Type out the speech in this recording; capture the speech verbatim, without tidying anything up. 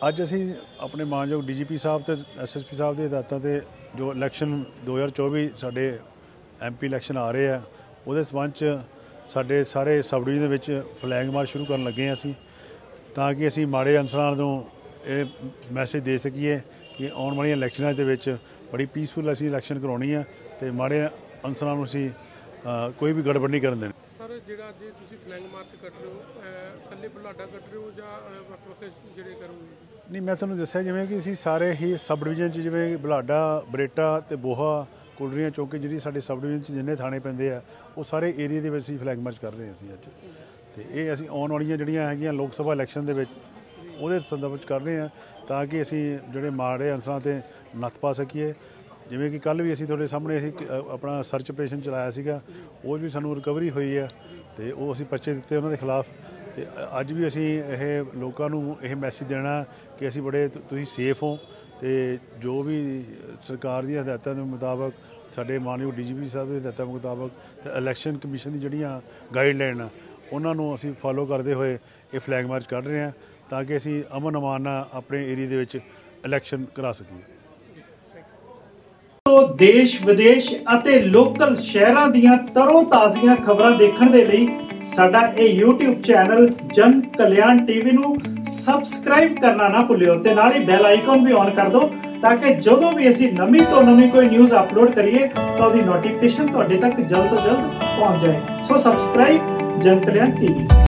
ਅੱਜ ਅਸੀਂ ਆਪਣੇ ਮਾਨਯੋਗ ਡੀ ਜੀ ਪੀ ਸਾਹਿਬ ਤੇ ਐਸ ਐਸ ਪੀ ਸਾਹਿਬ ਦੇ ਹਦਾਇਤਾਂ ਤੇ ਜੋ ਇਲੈਕਸ਼ਨ ਦੋ हज़ार चौबीस ਸਾਡੇ ਐਮ ਪੀ ਇਲੈਕਸ਼ਨ ਆ ਰਹੇ ਆ ਉਹਦੇ ਸੰਬੰਧ 'ਚ ਸਾਡੇ ਸਾਰੇ ਸਬ ਡਿਵੀਜ਼ਨ ਦੇ ਵਿੱਚ ਫਲੈਗ ਮਾਰਚ ਸ਼ੁਰੂ ਕਰਨ ਲੱਗੇ ਹਾਂ ਅਸੀਂ ਤਾਂ ਕਿ ਅਸੀਂ ਮਾੜੇ ਅਨਸਰਾਂ ਨੂੰ ਇਹ ਮੈਸੇਜ ਦੇ ਸਕੀਏ ਕਿ ਆਉਣ ਵਾਲੀਆਂ ਇਲੈਕਸ਼ਨਾਂ ਦੇ ਵਿੱਚ ਬੜੀ ਪੀਸਫੁਲ ਅਸੀਂ ਇਲੈਕਸ਼ਨ ਕਰਵਾਉਣੀ ਆ ਤੇ ਮਾੜੇ ਅਨਸਰਾਂ ਨੂੰ ਅਸੀਂ ਕੋਈ ਵੀ ਗੜਬੜ ਨਹੀਂ ਕਰਨ ਦੇਣੀ। ਸਰ ਜਿਹੜਾ ਅੱਜ ਤੁਸੀਂ ਫਲੈਗ ਮਾਰਚ ਕੱਢ ਰਹੇ ਹੋ ਇਕੱਲੇ ਬੁਢਲਾਡਾ ਕੱਢ ਰਹੇ ਹੋ ਜਾਂ ਵੱਖ ਵੱਖ ਜਿਹੜੇ ਕਰੋਗੇ? ਨਹੀਂ, ਮੈਂ ਤੁਹਾਨੂੰ ਦੱਸਿਆ ਜਿਵੇਂ ਕਿ ਅਸੀਂ ਸਾਰੇ ਹੀ ਸਬ ਡਿਵੀਜ਼ਨ 'ਚ ਜਿਵੇਂ ਬੁਢਲਾਡਾ, ਬਰੇਟਾ ਤੇ ਬੋਹਾ, ਕੁਲਰੀਆਂ ਚੌਂਕੀ ਜਿਹੜੀ ਸਾਡੇ ਸਬ ਡਿਵੀਜ਼ਨ 'ਚ ਜਿੰਨੇ ਥਾਣੇ ਪੈਂਦੇ ਆ ਉਹ ਸਾਰੇ ਏਰੀਏ ਦੇ ਵਿੱਚ ਅਸੀਂ ਫਲੈਗ ਮਾਰਚ ਕਰ ਰਹੇ ਹਾਂ ਅਸੀਂ ਅੱਜ। ਤੇ ਇਹ ਅਸੀਂ ਆਉਣ ਵਾਲੀਆਂ ਜਿਹੜੀਆਂ ਹੈਗੀਆਂ ਲੋਕ ਸਭਾ ਇਲੈਕਸ਼ਨ ਦੇ ਵਿੱਚ ਉਹਦੇ ਸੰਦਰਭ ਵਿੱਚ ਕਰ ਰਹੇ ਹਾਂ ਤਾਂ ਕਿ ਅਸੀਂ ਜਿਹੜੇ ਮਾੜੇ ਅਨਸਰਾਂ 'ਤੇ ਨੱਥ ਪਾ ਸਕੀਏ। ਜਿਵੇਂ ਕਿ ਕੱਲ੍ਹ ਵੀ ਅਸੀਂ ਤੁਹਾਡੇ ਸਾਹਮਣੇ ਅਸੀਂ ਆਪਣਾ ਸਰਚ ਆਪਰੇਸ਼ਨ ਚਲਾਇਆ ਸੀਗਾ, ਉਹ ਵੀ ਸਾਨੂੰ ਰਿਕਵਰੀ ਹੋਈ ਹੈ ਤੇ ਉਹ ਅਸੀਂ ਪਰਚੇ ਦਿੱਤੇ ਉਹਨਾਂ ਦੇ ਖਿਲਾਫ। ਤੇ ਅੱਜ ਵੀ ਅਸੀਂ ਇਹ ਲੋਕਾਂ ਨੂੰ ਇਹ ਮੈਸੇਜ ਦੇਣਾ ਕਿ ਅਸੀਂ ਬੜੇ ਤੁਸੀਂ ਸੇਫ ਹੋ ਤੇ ਜੋ ਵੀ ਸਰਕਾਰ ਦੀਆਂ ਹਦਾਇਤਾਂ ਦੇ ਮੁਤਾਬਕ ਸਾਡੇ ਮਾਨਯੋਗ ਡੀ ਜੀ ਪੀ ਸਾਹਿਬ ਦੇ ਹਦਾਇਤਾਂ ਮੁਤਾਬਕ ਤੇ ਇਲੈਕਸ਼ਨ ਕਮਿਸ਼ਨ ਦੀ ਜਿਹੜੀਆਂ ਗਾਈਡਲਾਈਨ ਆ ਉਹਨਾਂ ਨੂੰ ਅਸੀਂ ਫਾਲੋ ਕਰਦੇ ਹੋਏ ਇਹ ਫਲੈਗ ਮਾਰਚ ਕੱਢ ਰਹੇ ਹਾਂ ਤਾਂ ਕਿ ਅਸੀਂ ਅਮਨ ਅਮਾਨ ਨਾਲ ਆਪਣੇ ਏਰੀਏ ਦੇ ਵਿੱਚ ਇਲੈਕਸ਼ਨ ਕਰਾ ਸਕੀਏ। ਦੇਸ਼ ਵਿਦੇਸ਼ ਅਤੇ ਲੋਕਲ ਸ਼ਹਿਰਾਂ ਦੀਆਂ ਤਰੋ ਤਾਜ਼ੀਆਂ ਖਬਰਾਂ ਦੇਖਣ ਦੇ ਲਈ ਸਾਡਾ ਇਹ YouTube ਚੈਨਲ ਜਨ ਕਲਿਆਣ ਟੀਵੀ ਨੂੰ ਸਬਸਕ੍ਰਾਈਬ ਕਰਨਾ ਨਾ ਭੁੱਲਿਓ ਤੇ ਨਾਲ ਹੀ ਬੈਲ ਆਈਕਨ ਵੀ ਔਨ ਕਰ ਦਿਓ ਤਾਂ ਕਿ ਜਦੋਂ ਵੀ ਅਸੀਂ ਨਵੀਂ ਤੋਂ ਨਵੀਂ ਕੋਈ ਨਿਊਜ਼ ਅਪਲੋਡ ਕਰੀਏ ਤਾਂ ਉਹਦੀ ਨੋਟੀਫਿਕੇਸ਼ਨ ਤੁਹਾਡੇ ਤੱਕ ਜਲਦ ਤੋਂ ਜਲਦ ਪਹੁੰਚ ਜਾਏ। ਸੋ ਸਬਸਕ੍ਰਾਈਬ ਜਨ ਕਲਿਆਣ ਟੀਵੀ।